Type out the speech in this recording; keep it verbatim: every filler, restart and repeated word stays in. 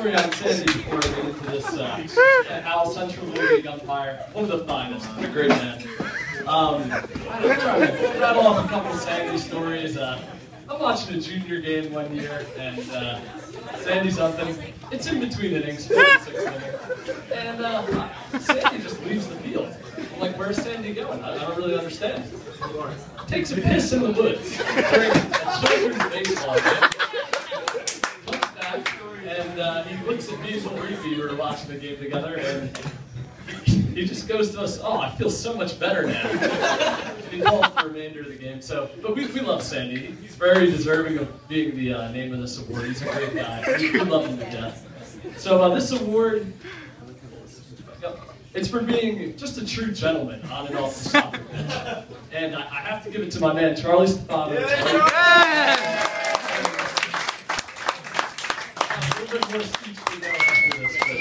story on Sandy before we get into this. Uh, Al Central League umpire, one of the finest, what a great man. Um, I'm trying to rattle off a couple of Sandy stories. Uh, I'm watching a junior game one year, and uh, Sandy's something. It's in between innings, four and six innings, and uh, Sandy just leaves the field. I'm like, where's Sandy going? I, I don't really understand. Takes a piss in the woods during children's baseball game. Comes back, and uh, he looks at me and Marie, we were watching the game together, and he just goes to us, oh, I feel so much better now. And he calls the remainder of the game. So, but we, we love Sandy. He's very deserving of being the uh, name of this award. He's a great guy. We, we love him to death. So uh, this award, it's for being just a true gentleman on and off the soccer pitch. And I, I have to give it to my man, Charlie Stefano. Yeah. A little bit more speech to go after this.